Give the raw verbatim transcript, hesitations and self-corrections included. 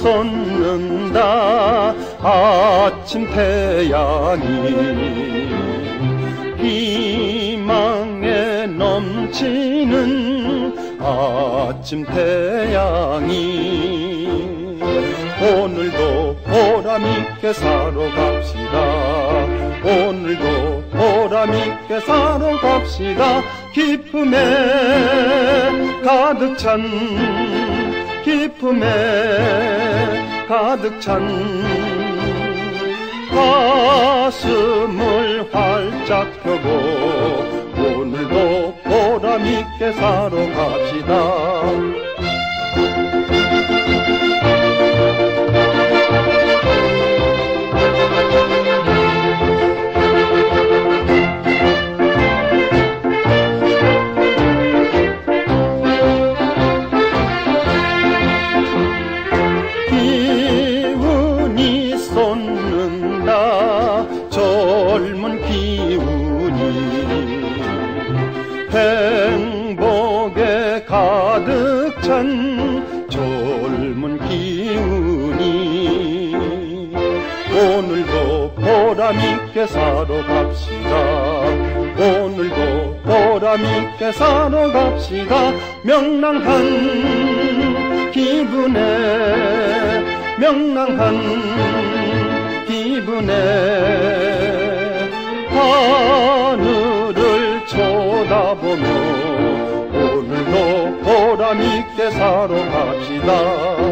솟는다 아침 태양이 희망에 넘치는 아침 태양이 오늘도 보람있게 살아 갑시다. 오늘도 보람있게 살아 갑시다. 기쁨에 가득 찬 기쁨에 가득 찬 가슴을 활짝 펴고 오늘도 보람있게 살아 갑시다. 기운이 솟는다 젊은 기운이 행복에 가득 찬 젊은 기운이 오늘도 보람있게 살아 갑시다. 오늘도 보람있게 살아 갑시다. 명랑한 기분에 명랑한 기분에 하늘을 쳐다보며 오늘도 보람있게 살아 갑시다.